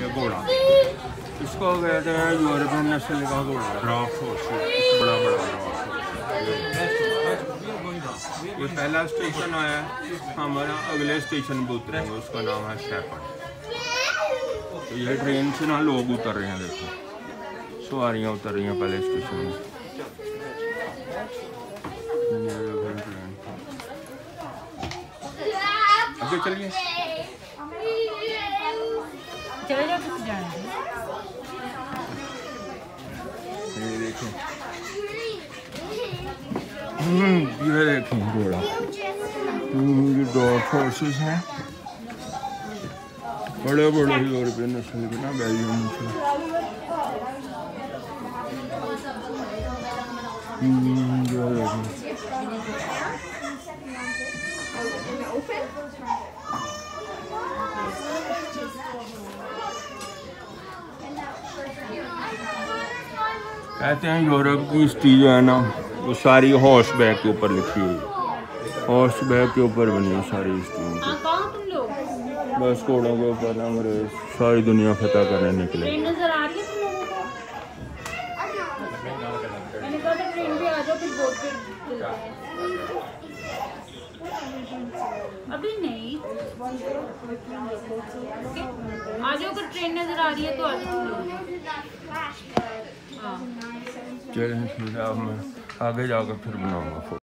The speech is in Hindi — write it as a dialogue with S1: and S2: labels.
S1: घोड़ा, इसको कहते हैं यूरोपियन नस्ल का घोड़ा, ड्राफ्ट हॉर्स, बड़ा बड़ा ड्राफ्ट। ये पहला स्टेशन आया, हमारा अगले स्टेशन पर उतरेंगे, उसका नाम है शेफर्ड। तो ये ट्रेन से ना लोग उतर रहे हैं, देखो सवारियाँ उतर रही हैं पहले स्टेशन में। आगे चलिए,
S2: चले जाओ, किस जाना है?
S1: ये देखें, ये देखें घोड़ा, ये ड्राफ्ट हॉर्सेस हैं, बड़े बड़े यूरोपियन नस्ल के ना, बेल्जियम नस्ल। जो देखें कहते हैं यूरोप की हिस्ट्री जो है ना, वो सारी हॉर्स बैक के ऊपर लिखी हुई है, हॉर्स बैक के ऊपर बनी है सारी हिस्ट्री। बस घोड़ों के ऊपर अंग्रेज सारी दुनिया फतह करने निकले।
S2: नजर आ रही है तुम लोगों को? मैंने कहा था ट्रेन पे आ जाओ, फिर बोट पे चलते हैं। अभी नहीं, आ जाओ, अगर ट्रेन नजर आ रही है तो आ जाओ।
S1: चलें फिर अब मैं आगे जाकर फिर बनाऊंगा।